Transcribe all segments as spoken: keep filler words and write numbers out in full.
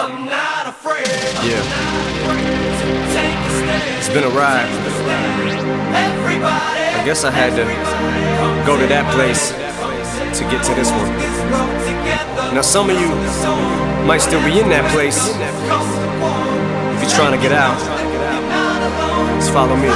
I'm not afraid. Yeah. Take a stand. It's been a ride. Everybody. I guess I had to go to that place to get to this one. Now some of you might still be in that place. If you're trying to get out, just follow me.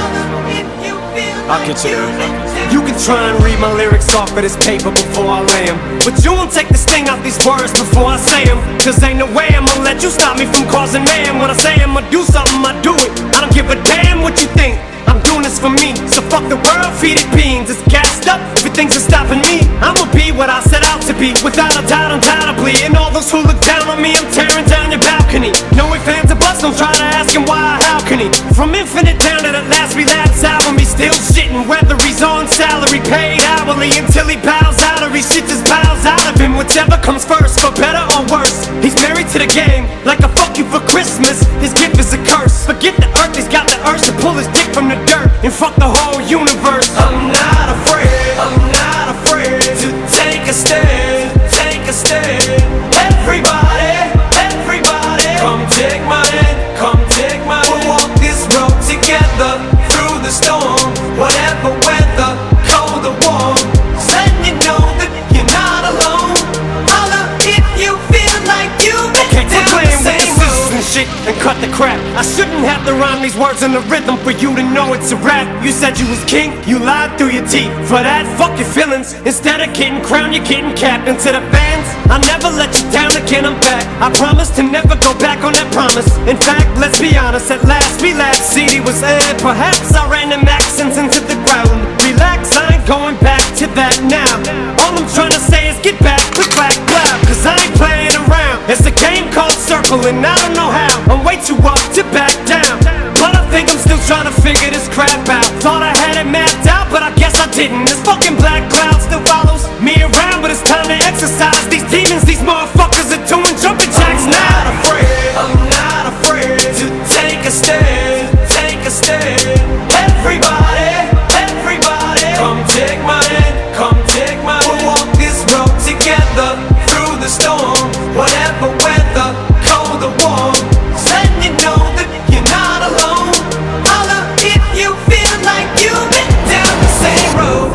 I'll get you there. You can try and read my lyrics off of this paper before I lay 'em, but you won't take the sting out these words before I say 'em. Cause ain't no way I'ma let you stop me from causing mayhem. When I say I'ma do something, I do it. I don't give a damn what you think. I'm doing this for me, so fuck the world, feed it beans. It's gassed up, everything's just stopping me. I'ma be what I set out to be, without a doubt, undoubtedly. And all those who look down on me, I'm tearing down your balcony. No ifs, ands, or buts, don't try to ask him why or how can he. From Infinite down to the last relapse album, he's still shitting. Whether he's on salary, paid hourly, until he bows out or he shit just bows out of him. Whichever comes first, for better or worse. He's married to the game, like a fuck you for Christmas. His gift is a curse. Forget the earth, he's got the urge to pull his dick from the dirt and fuck the whole universe. I'm not afraid, I'm not afraid to take a stand, take a stand. Everybody, everybody, come take my hand, come take my hand. We'll walk this road together through the storm, whatever weather, cold or warm. Just letting you know that you're not alone. Holla if you feel like you've been Okay, down quit playing the with the same scissors road. and shit and cut the crap. I shouldn't have to rhyme these words in the rhythm for you to know it's a rap. You said you was king, you lied through your teeth. For that, fuck your feelings. Instead of getting crowned, you're getting capped. And to the fans, I'll never let you down again, I'm back. I promise to never go back on that promise. In fact, let's be honest, at last we laughed. C D was aired, perhaps I ran them accents into the ground. Relax, I ain't going back to that now. All I'm trying to say is get back, click, clack, clap. Cause I ain't playing around. It's a game called Circle and I don't know how. I'm way too up to back down, but I think I'm still trying to figure this crap out. Thought I had it mapped out, but I guess I didn't. This fucking black cloud still follows me around, but it's time to exercise these demons. These motherfuckers are doing jumping jacks I'm now. not afraid, I'm not afraid to take a stand, take a stand. Everybody, everybody, come take my hand, come take my hand. We'll walk this road together through the storm, whatever weather, cold or warm. Just letting you know that you're not alone. Holla if you feel like you've been down the same road.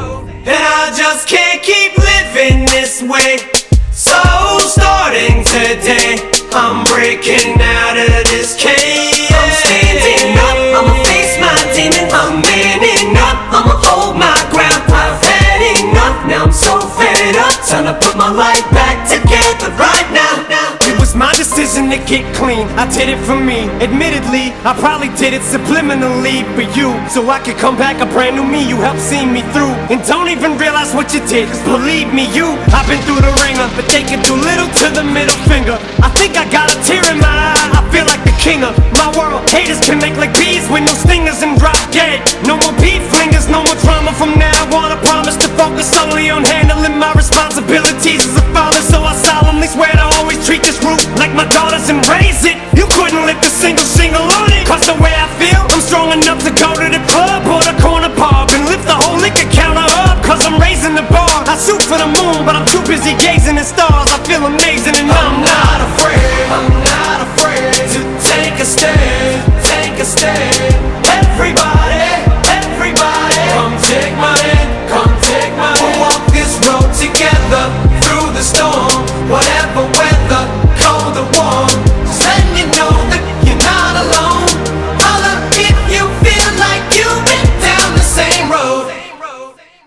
And I just can't keep living this way. So starting today, I'm breaking out of this cage. I'm standing up, I'ma face my demon. I'm manning up, I'ma hold my ground. I've had enough, now I'm so fed up. Time to put my life back together right now, now. It was my decision to get clean, I did it for me. Admittedly, I probably did it subliminally for you, so I could come back a brand new me. You helped see me through, and don't even realize what you did. Cause believe me, you, I've been through the ringer, but they can do little to the middle finger. I think I got a tear in my eye, I feel like the king of my world. Haters can make like bees with no stingers and drop dead. No more beef flingers, no more drama from now on. I promise to focus solely on handling my responsibilities as a father. So I solemnly swear to always treat this roof like my daughters and raise it. You couldn't lift a single shingle on it. Cause the way I feel, I'm strong enough to go to the club or the corner pub and lift the whole liquor counter up. Cause I'm raising the bar. I shoot for the moon, but I'm too busy gazing at stars. I feel amazing and I'm, I'm not afraid, I'm not afraid to take a stand, take a stand. Everybody, everybody, come take my hand, come take my hand. We'll walk this road together through the storm, whatever weather, cold or warm. Just letting you know that you're not alone. Holla if you feel like you've been down the same road.